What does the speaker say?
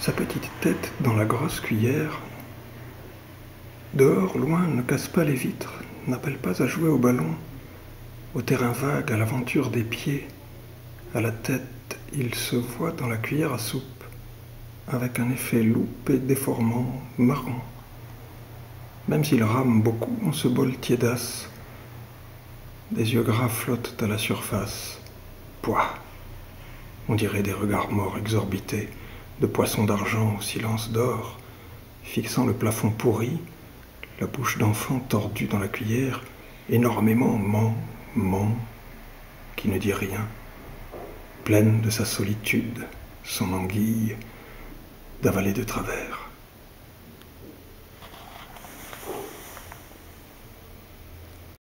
sa petite tête dans la grosse cuillère. Dehors, loin, ne casse pas les vitres, n'appelle pas à jouer au ballon, au terrain vague, à l'aventure des pieds. À la tête, il se voit dans la cuillère à soupe, avec un effet loupé, déformant, marrant. Même s'il rame beaucoup en ce bol tiédasse, des yeux gras flottent à la surface. Pouah! On dirait des regards morts exorbités, de poissons d'argent au silence d'or, fixant le plafond pourri, la bouche d'enfant tordue dans la cuillère, énormément ment, qui ne dit rien, pleine de sa solitude, son anguille, d'avaler de travers.